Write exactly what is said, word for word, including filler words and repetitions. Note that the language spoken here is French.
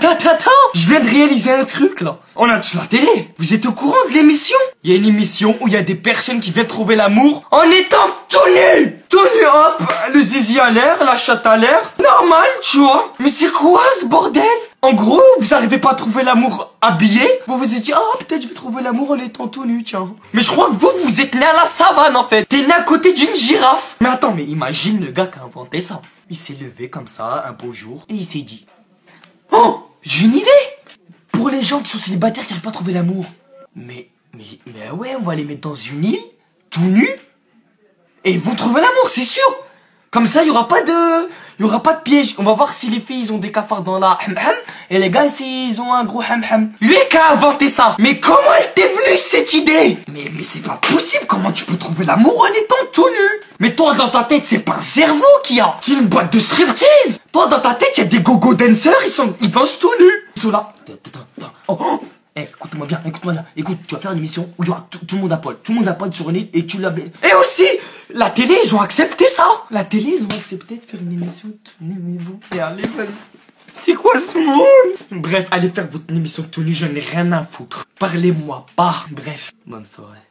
attends, attends. Je viens de réaliser un truc, là. On a tous la télé. Vous êtes au courant de l'émission? Il y a une émission où il y a des personnes qui viennent trouver l'amour en étant tout nus. Tout nus, hop, le zizi à l'air, la chatte à l'air. Normal, tu vois. Mais c'est quoi ce bordel? En gros, vous arrivez pas à trouver l'amour habillé. Vous vous êtes dit, ah, peut-être je vais trouver l'amour en étant tout nu, tiens. Mais je crois que vous, vous êtes né à la savane, en fait. T'es né à côté d'une girafe. Mais attends, mais imagine le gars qui a inventé ça. Il s'est levé comme ça, un beau jour, et il s'est dit, oh, j'ai une idée. Pour les gens qui sont célibataires qui n'arrivent pas à trouver l'amour. Mais, mais, mais ouais, on va les mettre dans une île, tout nus. Et ils vont trouver l'amour, c'est sûr. Comme ça, il y aura pas de... Il y aura pas de piège. On va voir si les filles, ils ont des cafards dans la ham-ham. Et les gars, s'ils ont un gros ham-ham. Lui qui a inventé ça. Mais comment elle t'est venue, cette idée? Mais, mais c'est pas possible. Comment tu peux trouver l'amour en étant tout nu? Mais toi, dans ta tête, c'est pas un cerveau qu'il y a. C'est une boîte de striptease. Toi, dans ta tête, il y a des go-go dancers. Ils sont, ils dansent tout nus. Ils sont là. Attends, attends. Oh, oh. Eh, écoute-moi bien, écoute-moi bien. Écoute, tu vas faire une émission où il y aura tout, tout le monde à poil. Tout le monde à poil sur une île et tu l'as... Et aussi, la télé, ils ont accepté ça. La télé, ils ont accepté de faire une émission. Tenez-vous. Et allez, allez. C'est quoi ce monde? Bref, allez faire votre émission de tenue, j'en ai rien à foutre. Parlez-moi pas. Bref, bonne soirée.